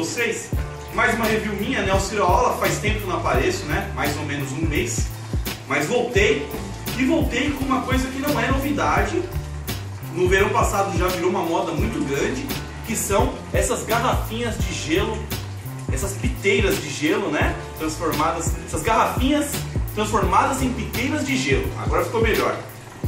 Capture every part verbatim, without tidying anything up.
vocês mais uma review minha, né? Auxiriola, faz tempo que não apareço, né? Mais ou menos um mês. Mas voltei. E voltei com uma coisa que não é novidade. No verão passado já virou uma moda muito grande, que são essas garrafinhas de gelo, essas piteiras de gelo, né? Transformadas, essas garrafinhas transformadas em piteiras de gelo. Agora ficou melhor.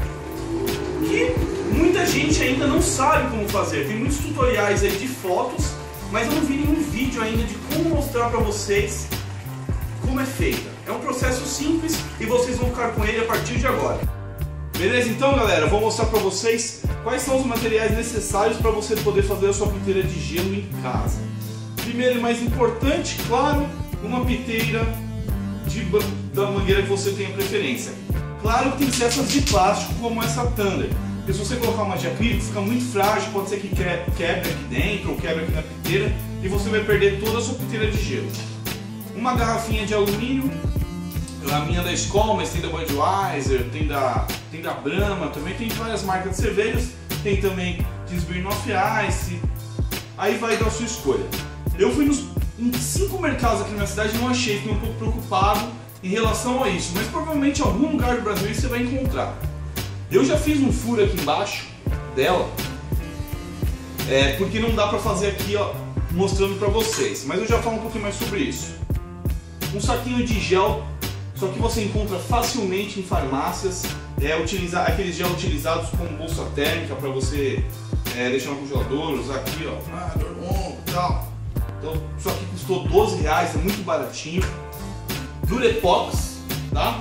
Que muita gente ainda não sabe como fazer. Tem muitos tutoriais aí de fotos, mas eu não vi nenhum vídeo ainda de como mostrar para vocês como é feita. É um processo simples e vocês vão ficar com ele a partir de agora. Beleza? Então, galera, eu vou mostrar para vocês quais são os materiais necessários para você poder fazer a sua piteira de gelo em casa. Primeiro e mais importante, claro, uma piteira de, da mangueira que você tenha preferência. Claro que tem que ser essas de plástico, como essa Thunder. Porque se você colocar uma de acrílico, fica muito frágil, pode ser que quebre aqui dentro ou quebre aqui na piteira e você vai perder toda a sua piteira de gelo. Uma garrafinha de alumínio, a minha da Skol, mas tem da Budweiser, tem da, tem da Brahma, também tem várias marcas de cervejas, tem também de Smirnoff Ice, aí vai da sua escolha. Eu fui nos, em cinco mercados aqui na minha cidade e não achei, fiquei um pouco preocupado em relação a isso, mas provavelmente em algum lugar do Brasil você vai encontrar. Eu já fiz um furo aqui embaixo dela, é, porque não dá pra fazer aqui, ó, mostrando pra vocês, mas eu já falo um pouquinho mais sobre isso. Um saquinho de gel, só que você encontra facilmente em farmácias, é, utilizar, aqueles gel utilizados como bolsa térmica para você é, deixar no congelador, usar aqui, ó, ah, dormon e tal. Então, isso aqui custou doze reais, é muito baratinho. Durepox, tá?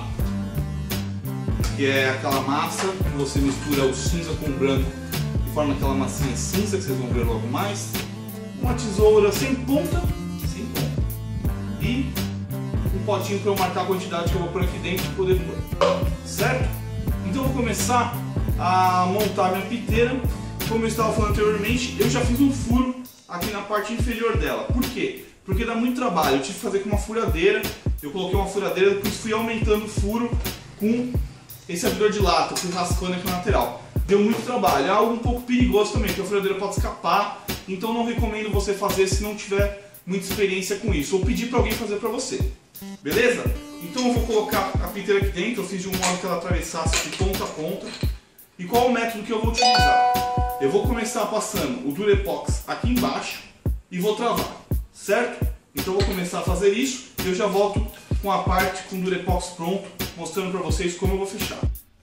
Que é aquela massa que você mistura o cinza com o branco e forma aquela massinha cinza que vocês vão ver logo mais. Uma tesoura sem ponta, sem ponta. E um potinho para eu marcar a quantidade que eu vou pôr aqui dentro para poder pôr. Certo? Então eu vou começar a montar minha piteira. Como eu estava falando anteriormente, eu já fiz um furo aqui na parte inferior dela. Por quê? Porque dá muito trabalho. Eu tive que fazer com uma furadeira. Eu coloquei uma furadeira, depois fui aumentando o furo com esse abridor de lata, fui raspando aqui na lateral. Deu muito trabalho. É algo um pouco perigoso também, porque a furadeira pode escapar. Então não recomendo você fazer se não tiver muita experiência com isso. Ou pedir para alguém fazer para você. Beleza? Então eu vou colocar a piteira aqui dentro. Eu fiz de um modo que ela atravessasse de ponta a ponta. E qual é o método que eu vou utilizar? Eu vou começar passando o Durepox aqui embaixo e vou travar, certo? Então eu vou começar a fazer isso e eu já volto com a parte com o Durepox pronto, mostrando para vocês como eu vou fechar.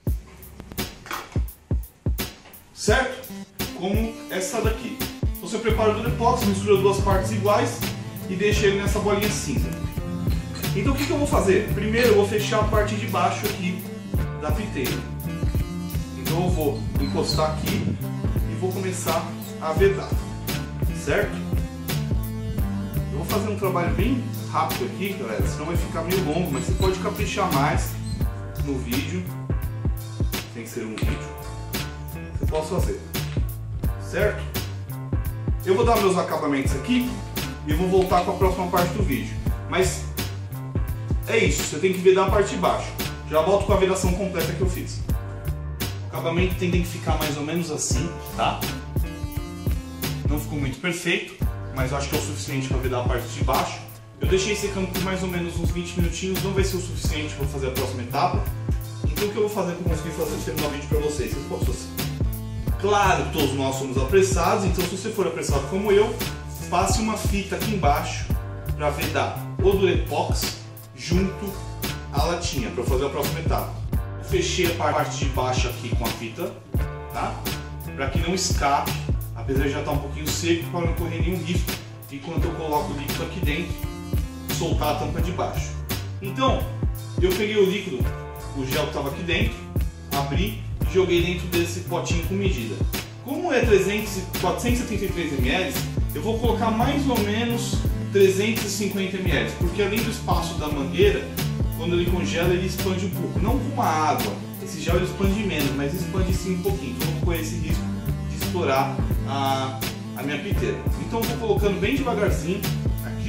Certo? Como essa daqui. Você prepara o Durepox, mistura duas partes iguais e deixa ele nessa bolinha cinza. Então o que, que eu vou fazer? Primeiro eu vou fechar a parte de baixo aqui da piteira. Então eu vou encostar aqui e vou começar a vedar, certo? Eu vou fazer um trabalho bem rápido aqui, galera, senão vai ficar meio longo, mas você pode caprichar mais no vídeo, tem que ser um vídeo, eu posso fazer, certo? Eu vou dar meus acabamentos aqui e vou voltar com a próxima parte do vídeo, mas é isso, você tem que vedar a parte de baixo. Já volto com a vedação completa que eu fiz. O acabamento tem que ficar mais ou menos assim, tá? Não ficou muito perfeito, mas eu acho que é o suficiente para vedar a parte de baixo. Eu deixei secando por mais ou menos uns vinte minutinhos, não vai ser o suficiente para fazer a próxima etapa. Então o que eu vou fazer para conseguir fazer terminar o vídeo para vocês? Vocês possam... Claro que todos nós somos apressados, então se você for apressado como eu, passe uma fita aqui embaixo para vedar o Durepox junto à latinha, para fazer a próxima etapa. Eu fechei a parte de baixo aqui com a fita, tá? Para que não escape, apesar de já estar um pouquinho seco, para não correr nenhum risco enquanto eu coloco o líquido aqui dentro, soltar a tampa de baixo. Então, eu peguei o líquido, o gel que estava aqui dentro, abri e joguei dentro desse potinho com medida. Como é trezentos, quatrocentos e setenta e três mililitros, eu vou colocar mais ou menos trezentos e cinquenta mililitros, porque além do espaço da mangueira, quando ele congela ele expande um pouco, não como a água, esse gel ele expande menos, mas expande sim um pouquinho, então eu vou correr esse risco de estourar a, a minha piteira. Então eu vou colocando bem devagarzinho, aqui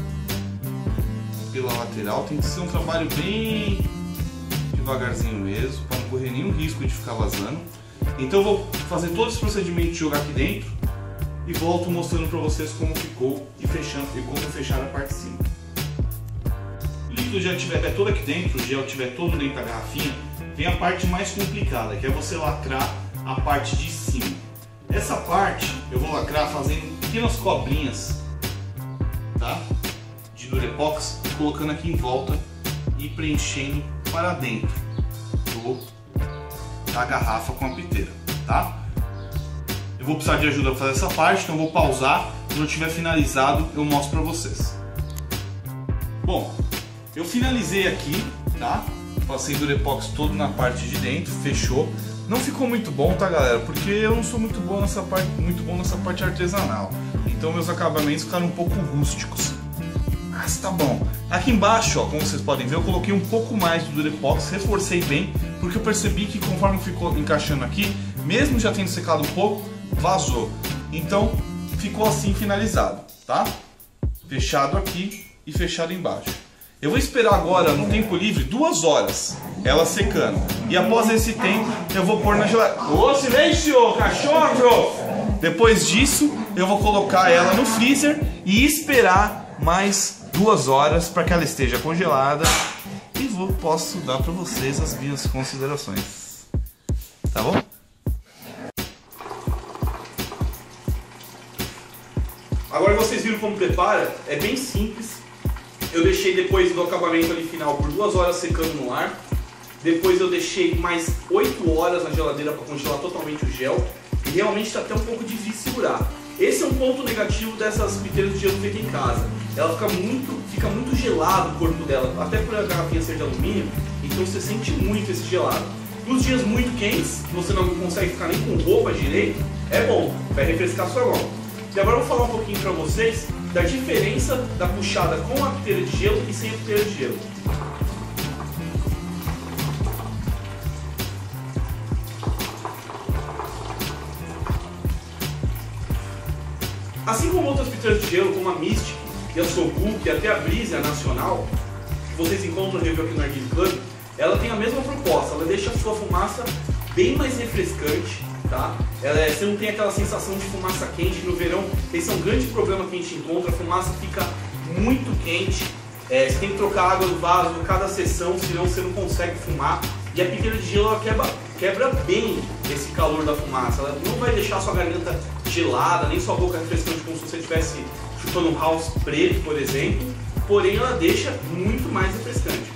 ó, pela lateral, tem que ser um trabalho bem devagarzinho mesmo, para não correr nenhum risco de ficar vazando. Então eu vou fazer todo esse procedimento de jogar aqui dentro e volto mostrando para vocês como ficou e, fechando, e como fechar a parte de cima. O líquido já estiver todo aqui dentro, o gel estiver todo dentro da garrafinha, vem a parte mais complicada, que é você lacrar a parte de cima. Essa parte eu vou lacrar fazendo pequenas cobrinhas, tá? De Durepox, colocando aqui em volta e preenchendo para dentro do, da garrafa com a piteira, tá? Eu vou precisar de ajuda para fazer essa parte, então eu vou pausar. Quando eu tiver finalizado, eu mostro para vocês. Bom, eu finalizei aqui, tá? Passei Durepox todo na parte de dentro, fechou. Não ficou muito bom, tá, galera? Porque eu não sou muito bom nessa parte, muito bom nessa parte artesanal. Então meus acabamentos ficaram um pouco rústicos. Mas tá bom. Aqui embaixo, ó, como vocês podem ver, eu coloquei um pouco mais do Durepox, reforcei bem, porque eu percebi que conforme ficou encaixando aqui, mesmo já tendo secado um pouco, vazou. Então ficou assim finalizado, tá? Fechado aqui e fechado embaixo. Eu vou esperar agora, no tempo livre, duas horas, ela secando. E após esse tempo, eu vou pôr na geladeira. Ô, silêncio, cachorro! Depois disso, eu vou colocar ela no freezer e esperar mais duas horas para que ela esteja congelada. E vou, posso dar para vocês as minhas considerações. Tá bom? Agora vocês viram como prepara? É bem simples. Eu deixei depois do acabamento ali final por duas horas secando no ar. Depois eu deixei mais oito horas na geladeira para congelar totalmente o gel. E realmente está até um pouco difícil segurar. Esse é um ponto negativo dessas piteiras de gelo feitas em casa. Ela fica muito, fica muito gelado o corpo dela, até por a garrafinha ser de alumínio, então você sente muito esse gelado. Nos dias muito quentes, que você não consegue ficar nem com roupa direito, é bom, vai refrescar sua mão. E agora eu vou falar um pouquinho para vocês da diferença da puxada com a piteira de gelo e sem a piteira de gelo. Assim como outras piteiras de gelo, como a Mystic e a Sobuk e até a Breeze, a nacional, que vocês encontram no review aqui no Narguilé Club, ela tem a mesma proposta, ela deixa a sua fumaça bem mais refrescante, tá? Ela é, você não tem aquela sensação de fumaça quente. No verão, esse é um grande problema que a gente encontra, a fumaça fica muito quente, é, você tem que trocar a água do vaso a cada sessão, senão você não consegue fumar. E a piteira de gelo ela quebra, quebra bem esse calor da fumaça, ela não vai deixar sua garganta gelada, nem sua boca refrescante como se você estivesse chupando um house preto, por exemplo, porém ela deixa muito mais refrescante.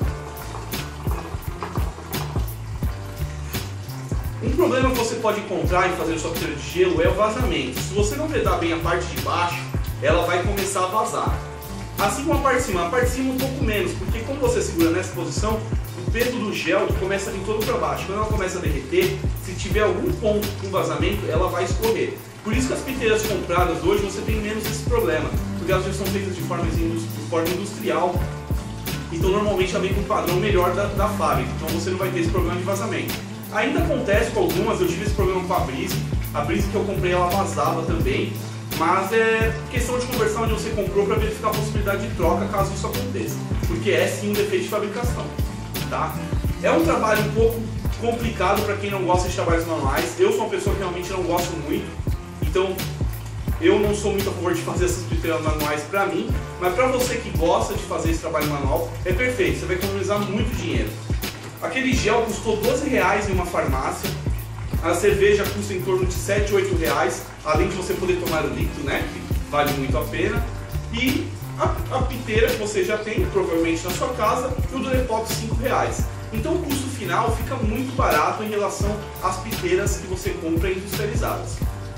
Um problema que você pode encontrar em fazer sua piteira de gelo é o vazamento. Se você não vedar bem a parte de baixo, ela vai começar a vazar. Assim como a parte de cima, a parte de cima um pouco menos, porque como você segura nessa posição, o peso do gel começa a vir todo para baixo. Quando ela começa a derreter, se tiver algum ponto com vazamento, ela vai escorrer. Por isso que as piteiras compradas hoje você tem menos esse problema, porque elas já são feitas de forma, de forma industrial, então normalmente ela vem com um padrão melhor da, da fábrica, então você não vai ter esse problema de vazamento. Ainda acontece com algumas, eu tive esse problema com a Breeze, a Breeze que eu comprei ela vazava também, mas é questão de conversar onde você comprou para verificar a possibilidade de troca caso isso aconteça, porque é sim um defeito de fabricação, tá? É um trabalho um pouco complicado para quem não gosta de trabalhos manuais. Eu sou uma pessoa que realmente não gosto muito, então eu não sou muito a favor de fazer essas piteiras manuais para mim, mas para você que gosta de fazer esse trabalho manual, é perfeito, você vai economizar muito dinheiro. Aquele gel custou doze reais em uma farmácia, a cerveja custa em torno de sete, oito reais, além de você poder tomar o líquido, né, que vale muito a pena, e a, a piteira que você já tem, provavelmente na sua casa, e o Durepox cinco reais. Então o custo final fica muito barato em relação às piteiras que você compra industrializadas.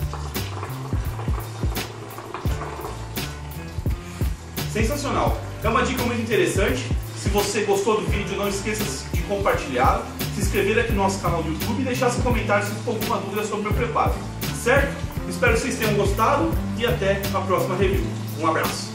Sensacional! É uma dica muito interessante. Se você gostou do vídeo, não esqueça de compartilhar, se inscrever aqui no nosso canal do YouTube e deixar seu comentário se ficou alguma dúvida sobre o meu preparo. Certo? Espero que vocês tenham gostado e até a próxima review. Um abraço!